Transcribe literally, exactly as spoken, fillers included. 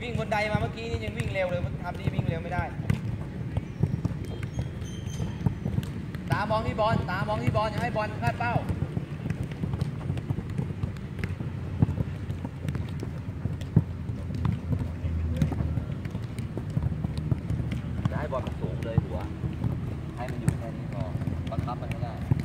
วิ่งบนไดมาเมื่อกี้นี่ยังวิ่งเร็วเลยมันทำดีวิ่งเร็วไม่ได้ตามองที่บอลตามองที่บอลอย่าให้บอลพลาดเป้าอย่าให้บอลมันสูงเลยหัวให้มันอยู่แค่นี้พอบังคับมันไม่ได้